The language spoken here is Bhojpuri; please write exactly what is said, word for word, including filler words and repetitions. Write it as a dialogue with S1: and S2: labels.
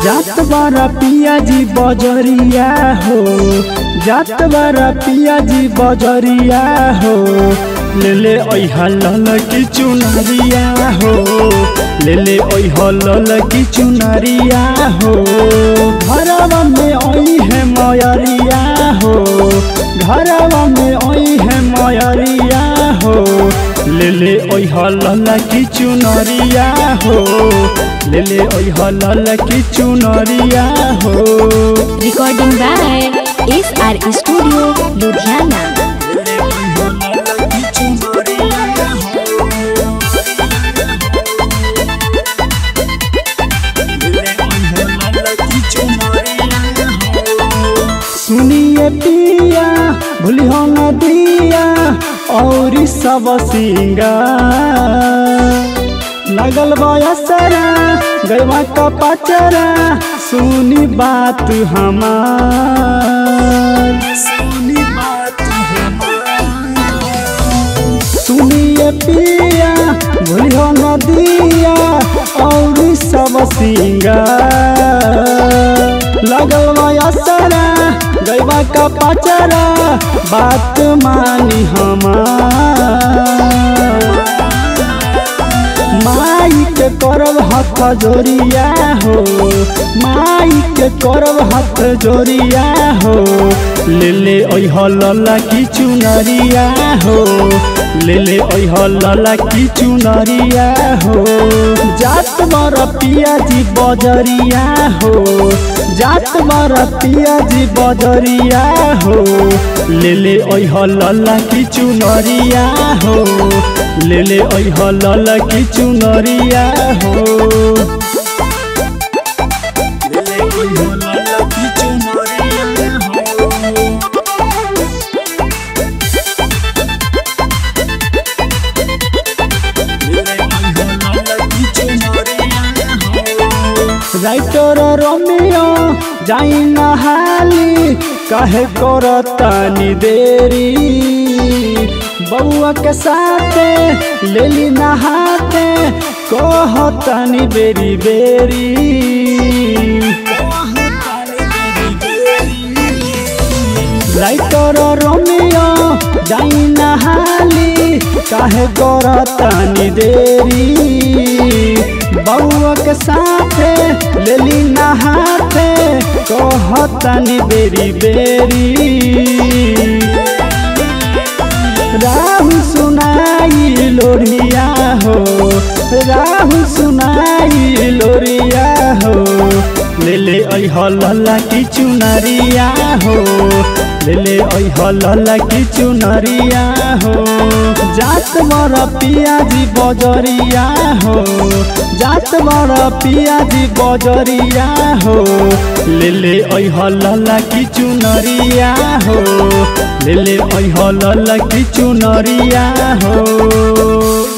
S1: जात बारा पिया जी बजरिया हो, जात बारा पिया जी बजरिया हो, ले ले ओइहा ललकी चुनरिया हो, ले ले ओइहा ललकी चुनरिया हो। घरवा में ओई है मयरिया हो, घरवा में ओई है मयरिया हो, ले ले ओइहा ललकी चुनरिया हो, ले ले ओइहा ललकी चुनरिया हो।
S2: Recording by S R studio Ludhiana.
S1: सुनिए पिया भूलियो न दिया और सब सिंगार, लगल बयसरा गैवा का पचरा, सुनी बात हमार, सुनी बात हमार। सुनिए पिया भूलियो न दिया और सब सिंगार, लगल बयसरा गैवा का पचरा, बात मानी हमार। माई के करब हाथ जोड़िया हो, माई के करब हाथ जोड़िया हो, ले ले ओइहा ललकी चुनरिया हो, ले ले ओइहा ललकी चुनरिया हो। जात बारा पिया जी बजरिया हो, जात बारा पिया जी बजरिया हो, ले ले ओइहा ललकी चुनरिया हो, ले ले ओइहा ललकी चुनरिया हो, ले ले ओइहा ललकी चुनरिया हो। राइटर रोमियो जाई नहाली काहे करतानी देरी, बउआ के साथे लेली नहाते कहतानी बेरी बेरी। राइटर रोमियो जाई नहाली काहे करतानी देरी, बउआ के साथे लेली नहाते कहतानी बेरी बेरी। राहु सुनाई लोरिया हो, राहु सुनाई लोरिया हो, ले ले ओइहा ललकी चुनरिया हो, ले ले ओइहा ललकी चुनरिया हो। जात बारा पिया जी बजरिया हो, जात बारा पिया जी बजरिया हो, ले ले ओइहा ललकी चुनरिया हो, ले ले ओइहा ललकी चुनरिया हो।